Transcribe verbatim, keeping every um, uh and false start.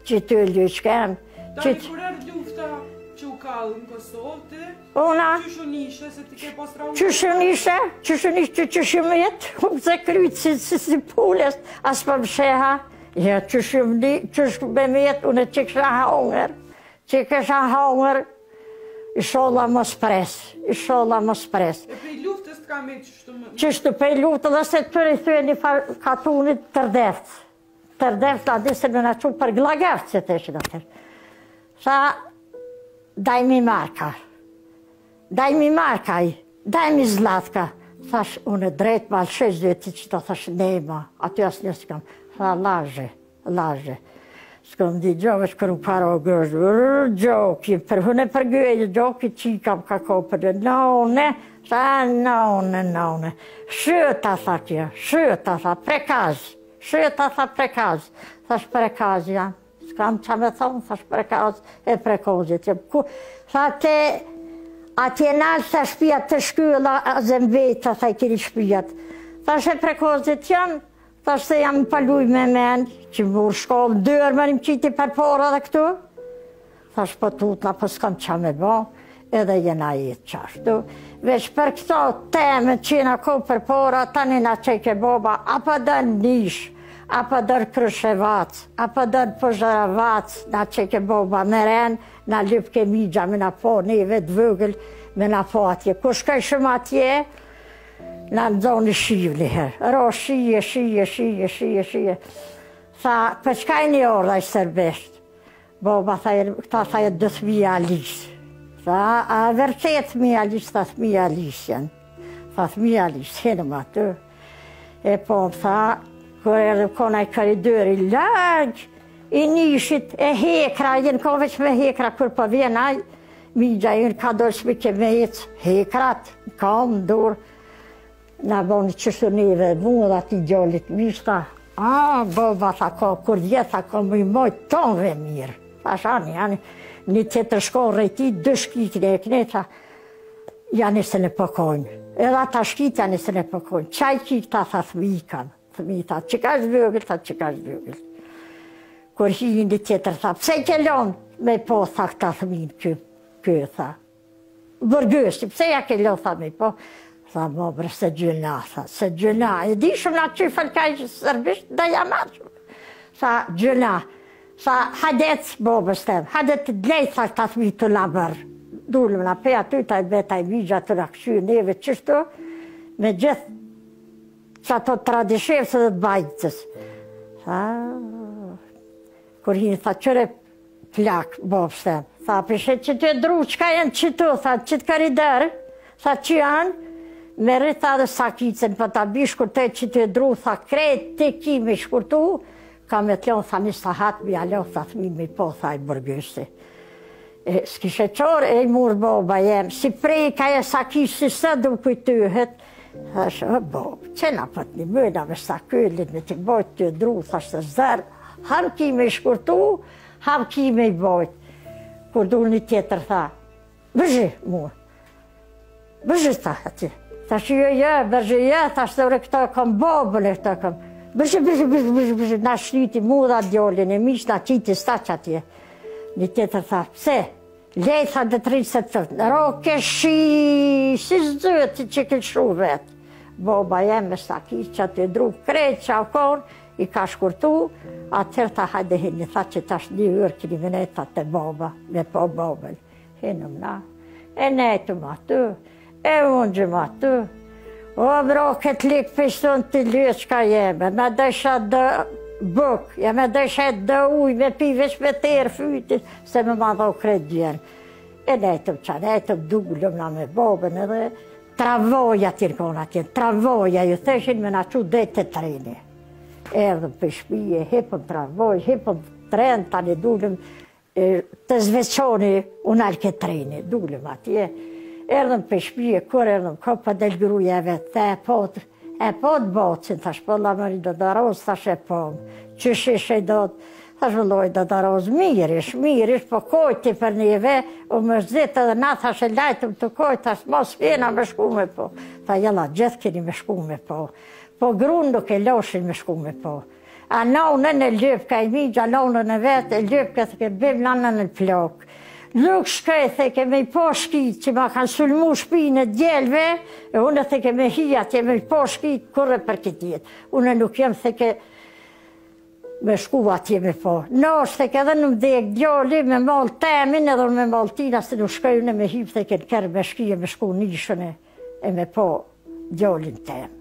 që të lyqkem. Tani kur erdhi lufta që u kallë në Kosovë, ti? Una? Qysh u nishe, se ti ke pas traumë? Qysh u nishe, qysh u nishe, qysh u jetë, unë se krytë si pulles, as për më sheha. Ja, qysh u me jetë, unë që kësha hongër, që kësha hongër, isholla mos pres, isholla mos pres. E prej luftës të kam e qështu më? Qështu prej luftë, dhe se të tëri thue një katunit tërdeft. Tërdeft, la disë në në që për glageft, që të ishë do tërë. Sa, daj mi marka, daj mi marka i, daj mi zlatka. Thash, unë drejt malë shesh dhe ti që të thash nejma, aty asë njësë kam. Tha, laže, laže. S'kom di gjove që kërë u paro gërë, gjoki, për hune për gjëjë, gjoki që i kam ka kopër, none, sa none, none. Shëta, tha kjo, shëta, tha, prekaz, shëta, tha, prekaz. Thash prekaz jam, s'kam që me thonë, thash prekaz e prekozit. Tha te, atje nalë të shpia të shkylla, a zembeta, tha i kiri shpijat. Thash e prekozit jam, thash se jam paluj me men, që më burë shkollë, dërë më një më qiti për pora dhe këtu. Thash po tutla, po s'kam qa me bo, edhe jena jetë qashtu. Veç për këto teme që jena ko për pora, tani na qeke boba, apo dërë nish, apo dërë kryshevac, apo dërë pëzëravac, na qeke boba me ren, na lyp ke migja, me na po neve dvëgël, me na po atje. Ku shkaj shumë atje, në nëzoni shivë liherë. Ro shije, shije, shije, shije, shije. Tha, për qka e një orë dhe i sërbesht? Boba, këta tha e dëth mija lisë. Tha, a vërtet mija lisë, tha th mija lisë janë. Tha th mija lisë, henë më atë. E po më tha, kër e dhe kona i koridori lagë, i nishit e hekra, jenë ko veç me hekra, kër po vjenaj, migja jenë ka dorë shmi ke me jetë hekrat, kam dorë. Na boni qështu neve, mu dhe ati gjallit mishta. A, boba, tha ka, kur djetë, tha ka më i mojtë tonëve mirë. Tha shani, janë një tjetër shkonë rejti, dë shkitin e këne, tha, janë se në pëkojnë. Edhe ata shkit janë se në pëkojnë. Qaj kik, ta, tha, thmi kanë. Thmi, tha, që ka shvëgël, tha, që ka shvëgël. Kur hi një tjetër, tha, pse ke lonë me po, tha, këta thmin, kë, kë, tha. Bërgësi, pse ja ke lonë, tha, me po. Tha, mo, bre, se gjëna, tha, se gjëna. E di shumë nga që i falkaj që sërbisht, da jam atë. Tha, gjëna. Tha, hadet, bobës tem, hadet të dlejt, tha, ta thmi të labër. Dullëm nga pe aty, ta i beta i vigja të rakëshy neve qështu, me gjithë që ato tradishevës dhe të bajtës. Tha, kur hinë, tha, qëre plak, bobës tem. Tha, prishet që të e dru, qka janë qëtu, tha, që të kariderë, tha, që janë, me rrita dhe sakicën, për ta bi shkurtej që të dru, tha krejt të ki me shkurtu, ka me t'lon, tha një sahat mi alo, tha thmi me po, tha i bërgësi. S'kishe qore e i murë boba jem, si prej ka e sakicë si së du kujtyhet, tha shë, bob, qena pët një mëna me sakyllit, me t'i bojt të dru, tha shë zërë, ham ki me shkurtu, ham ki me i bojt. Kur du një tjetër, tha, bëzhi murë, bëzhi tha ati. Tha shë jo, jo, bërgjë, jo, tha shë dhe këta kam bobën e këta kam. Bërgjë, bërgjë, bërgjë, bërgjë, bërgjë, na shniti mu dha djollin e mish, na qiti staq atje. Një tjetër tha, pse? Lej, tha dhe të rritë se të tërë, ro, ke shi, si zëti që ke shu vetë. Boba jem me staki, që atë e dru krejt që avkon, i ka shkurtu, atër tha hajde hini, tha që tash një ërë kini meneta të boba, me po bobën. Hinëm na, e nejtëm atë. E unë gjëma të, o bro, këtë likë pështon të lyë që ka jeme, me dësha dë buk, ja me dësha dë uj, me pi veç me terë fytit, se me ma dho kretë gjenë. E nejtëm qa, nejtëm dullëm na me bobën edhe, travoja t'irkon atje, travoja, ju theshin me na qu dhe të treni. Erdhëm për shpije, hipëm travoj, hipëm tren, tani dullëm të zveçoni unë alke treni, dullëm atje. Erdhëm për shpije, kur erdhëm, ko për del gruja vetë, e pot, e pot bocin, thash po la mëri do daroz, thash e po, që shishe do, thash vëlloj do daroz, mirish, mirish, po kojti për njeve, u më zditë edhe na, thash e lajtëm të kojt, thash mos fjena me shku me po. Tha jella, gjithë keni me shku me po, po grunë nuk e loshin me shku me po. A nonën e lëpka i migja, nonën e vetë, e lëpka se ke bim nanën e plok. Nuk shkej se ke me i po shkit që ma kanë sulmu shpinë e djelve, e unë se ke me hi atje me i po shkit kurre për këtë jetë. Unë nuk jem se ke me shku atje me po. Në është se ke edhe në mdek djali me mal temin edhe me mal tina se nuk shkej unë me hip se ke në kërë me shkije me shku nishën e me po djalin tem.